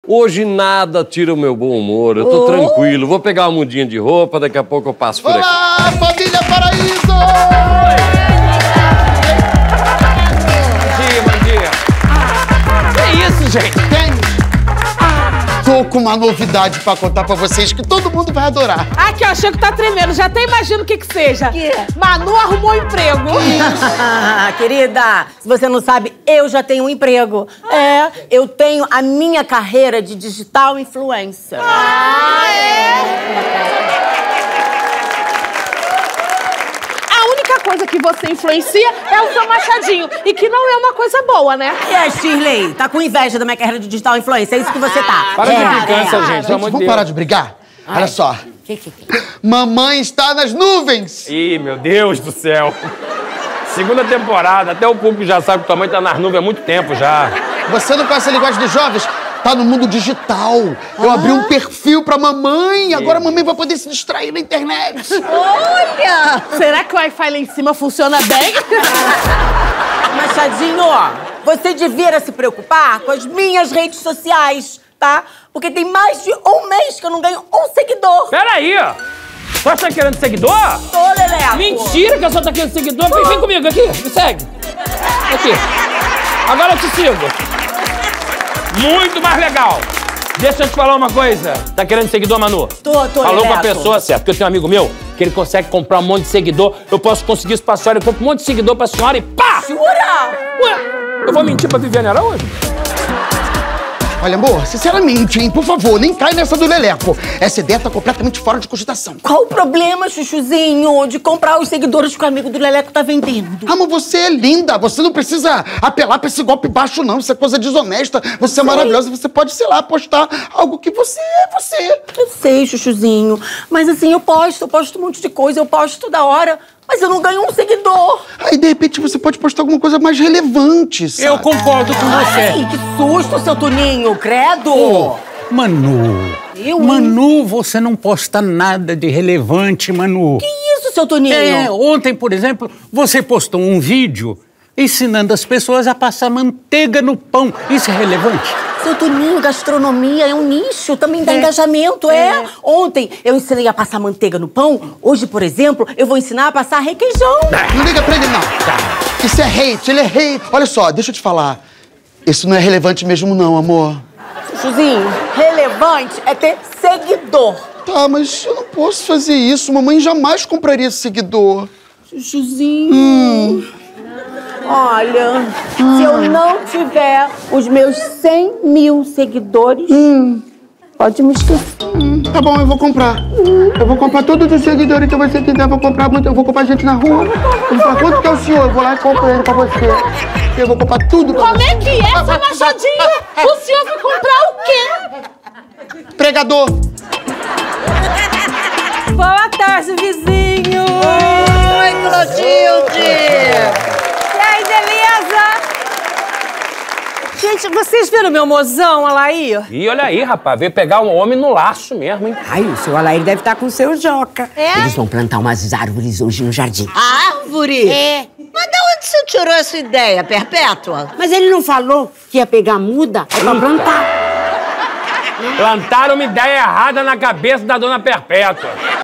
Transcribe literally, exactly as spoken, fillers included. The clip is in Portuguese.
Hoje nada tira o meu bom humor, eu tô oh. tranquilo. Vou pegar uma mudinha de roupa, daqui a pouco eu passo por aqui. Olá, família Paraíso! Bom dia, bom dia. Que isso, gente? Tem. Tô com uma novidade pra contar pra vocês que todo mundo vai adorar. Aqui, ó, Chico tá tremendo. Já até imagino o que que seja. Que? Manu arrumou um emprego. Querida, se você não sabe, eu já tenho um emprego. É, eu tenho a minha carreira de digital influencer. Ah, é? A única coisa que você influencia é o seu machadinho. E que não é uma coisa boa, né? E a Shirley, tá com inveja da minha carreira de digital influencer. É isso que você tá. Para é, de implicância, é. gente. Gente, vamos parar de brigar? Ai. Olha só. Que, que, que? Mamãe está nas nuvens! Ih, meu Deus do céu. Segunda temporada. Até o público já sabe que tua mãe tá nas nuvens há muito tempo já. Você não conhece a linguagem dos jovens? Tá no mundo digital. Eu ah. abri um perfil pra mamãe. Agora a mamãe vai poder se distrair na internet. Olha! Será que o Wi-Fi lá em cima funciona bem? Machadinho, ó, você devia se preocupar com as minhas redes sociais, tá? Porque tem mais de um mês que eu não ganho um seguidor. Peraí, ó. Você tá querendo seguidor? Tô, Leleco. Mentira que eu só tá querendo seguidor. Vem, vem comigo aqui, me segue. Aqui. Agora eu te sigo. Muito mais legal. Deixa eu te falar uma coisa. Tá querendo seguidor, Manu? Tô, tô, Falou Leleco. com a pessoa certa. Porque eu tenho um amigo meu que ele consegue comprar um monte de seguidor. Eu posso conseguir isso pra senhora. Eu compro um monte de seguidor pra senhora e pá! Jura? Ué, eu vou mentir pra Viviane Araújo? Olha, amor, sinceramente, hein, por favor, nem cai nessa do Leleco. Essa ideia tá completamente fora de cogitação. Qual o problema, chuchuzinho, de comprar os seguidores que o amigo do Leleco tá vendendo? Ah, mas você é linda. Você não precisa apelar pra esse golpe baixo, não. Isso é coisa desonesta. Você é maravilhosa. Você pode, sei lá, postar algo que você é você. Eu sei, chuchuzinho. Mas assim, eu posto, eu posto um monte de coisa, eu posto toda hora. Mas eu não ganho um seguidor. Aí, de repente, você pode postar alguma coisa mais relevante, sabe? Eu concordo com você. Ai, que susto, seu Toninho, credo. Oh, Manu, Eu, Manu, você não posta nada de relevante, Manu. Que isso, seu Toninho? É, ontem, por exemplo, você postou um vídeo ensinando as pessoas a passar manteiga no pão. Isso é relevante? Seu Toninho, gastronomia é um nicho, também dá É. engajamento, é. É. Ontem eu ensinei a passar manteiga no pão, hoje, por exemplo, eu vou ensinar a passar requeijão. Não liga pra ele, não. Isso é hate, ele é hate. Olha só, deixa eu te falar. Isso não é relevante mesmo, não, amor. Chuchuzinho, relevante é ter seguidor. Tá, mas eu não posso fazer isso. Mamãe jamais compraria esse seguidor. Chuchuzinho. Hum. Olha, hum. se eu não tiver os meus cem mil seguidores, Hum. pode me esquecer. Hum, tá bom, eu vou comprar. Hum. Eu vou comprar todos os seguidores que você quiser. Eu vou comprar muito. Eu vou comprar gente na rua. Eu vou falar, quanto que é o senhor? Eu vou lá e compro ele pra você. Eu vou comprar tudo pra Como você. é que é, seu machadinho? O senhor vai comprar o quê? Pregador. Boa tarde, vizinho. Oi, Clotilde. E aí, beleza? Gente, vocês viram meu mozão, Alair? Ih, olha aí, rapaz. Veio pegar um homem no laço mesmo, hein? Ai, o seu Alair deve estar com o seu Joca. É? Eles vão plantar umas árvores hoje no jardim. Árvore? É. Mas de onde você tirou essa ideia, Perpétua? Mas ele não falou que ia pegar muda? É pra plantar. Plantaram uma ideia errada na cabeça da dona Perpétua.